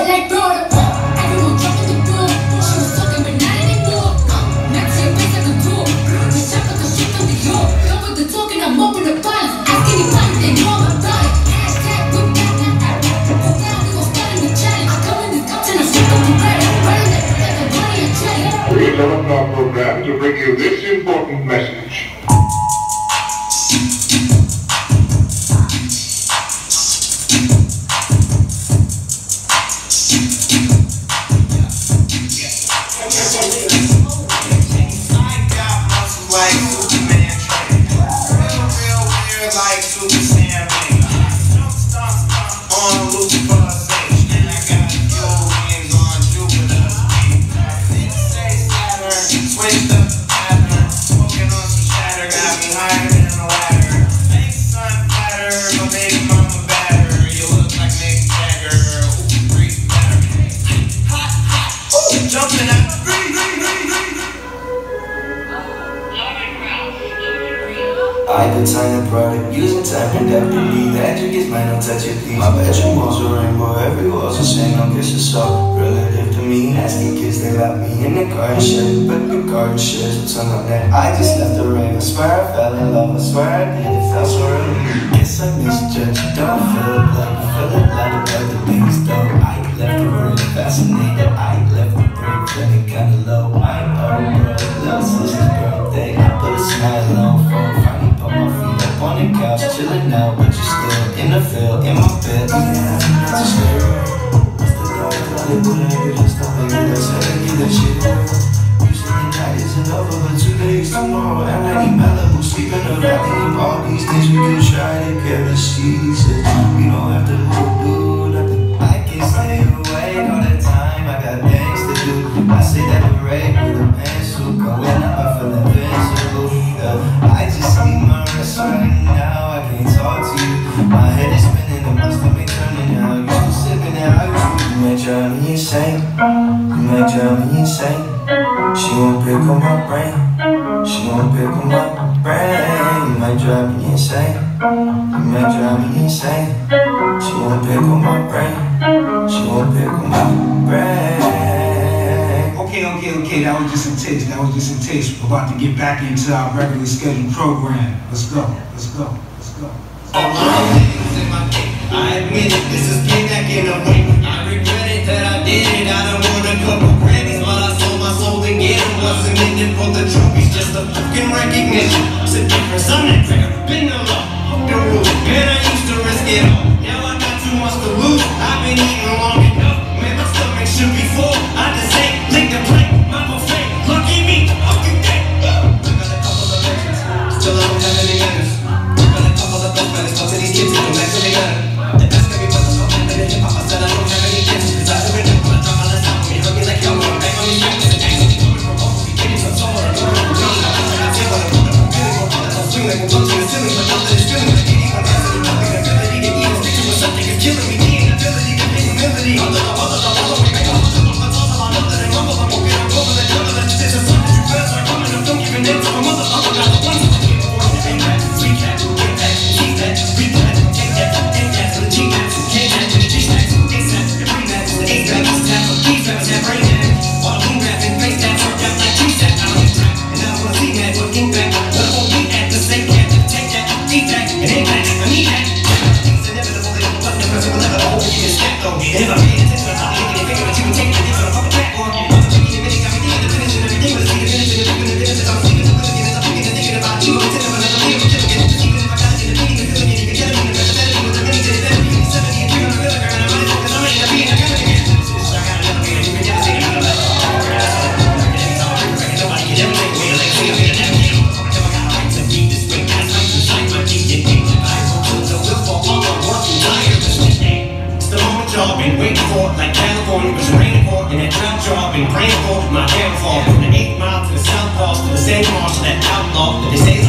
like daughter. Everyone dropping the door. She was talking, but not anymore. Not to your face like a door. The shop like a shit on the yard. Done with the talking, I'm open the bottles. Ask anybody, they know I'm about it. Hashtag whip that. Now we gon' start a new challenge. I come in this cup and I shit on the bread. Running that like a bunny and jelly. We interrupt our program to bring you this important message. I could sign a product using time and deputy. That you get mine, don't touch it, please. My bedroom walls are rainbow, every wall's a shame, don't kiss us all. Relative to me, nasty kids, they lock me in the car and shit. But the garden shares what's on my neck. I just left the rave, I swear I fell in love, I swear I did, it felt so real. Guess I misjudged, don't feel it like you feel it like the things though. I left the room fascinated, I left the break feeling kinda low. I owe bro, little sister's birthday, I put a smile on phone. Put my feet up on the couch, chillin' out, but you still in the field, in my bed. Yeah, that's a steroid. What's the dog? I live when I get this stuff, baby, that's how I get that shit away. Usually the night isn't over, but 2 days tomorrow. And I need Malibu, sleeping the valley. All these things we can try together, she says. We don't have to do nothing. I can stay awake all the time, I got things to do. I say that the rate with a pencil, going up, I feel invincible. I just need my rest right now, I can't talk to you. My head is spinning and my stomach turning now. You still sipping and you might drive me insane. You might drive me insane. She won't pick on my brain. She won't pick on my brain. You might drive me insane. You might drive me insane. She won't pick on my brain. She won't pick on my brain. Okay, that was just a taste. We're about to get back into our regularly scheduled program. Let's go. I admit it, this is payback in a way. I regret it that I did it. I don't want a couple Grammys, but I sold my soul to get them. Wasn't in it for the trophies, just a fucking recognition. It's a difference, I'm that trigger. Been the law, fuck the rules. Man, I used to risk it all. Now I got too much to lose. I've been eating long enough. Man, my stomach should be full. I just ain't lick the plate. My buffet, lucky me, fucking day. I got a couple of legends, still I don't have any manners. I got a couple of best friends, talk to these kids, come back to me better. The best can be put on my head, and Papa said I don't have any kids. Cause I never knew when I drop on the top, we hug me like young, I'm back on these young. The tanks, coming from home, we getting some somewhere. I feel what I'm doing, I'm feeling more fun. I'm swinging like we're punching the ceiling, but nothing is feeling like anyone has any nothing. Ability to even stick to something is killing me. The inability to pay humility. Although we make a hustle, I'm tossing on nothing and rumble. I'm moving, I'm over the jungle, and this is something you fast are coming. I'm don't giving in to my motherfucker. Got the ones who can't afford to take that, sweet that, get that, keep that, read that, take that, take that, to the G-Max, K-Max, to the G-Stacks, A-Stacks, and Pre-Max, the A-Stacks, tap for P-Stacks, tap brain that. While I'm rapping, face that, turn out like G-Stacks, I don't get trapped, and I wanna see that, looking back, but I won't be at the same camp, take that, eat that, and ain't that, I need that. It's inevitable, they don't button the person will never hold you, get stacked though, and if I pay attention, I'm not making it bigger, but you can take it, it's on a fucking platform. I'm taking the minute, got me thinking the finish, and everything was thinking the finish, and everything the finish, I'm thinking the ability, and I'm thinking about you, I'm thinking about another leader, I'm killing it, even if I got it, and the feeling, and you can get it, and the better, with the mini, to the better, you can 70, and 3 on the river, and I'm running, because I'm ready to be in the camera again. I got another beat, and you can never see it, I'm like, nobody can ever take away, like, see, I'm here to never get on. Never got a right to beat this way, that's right, inside my DNA, I will the will for all the working tirelessly. It's the moment y'all been waiting for, like California was raining for, and that drought y'all been praying for, my downfall. From the 8th mile to the South Pole, to the St. Marsh, to that outlaw, that they say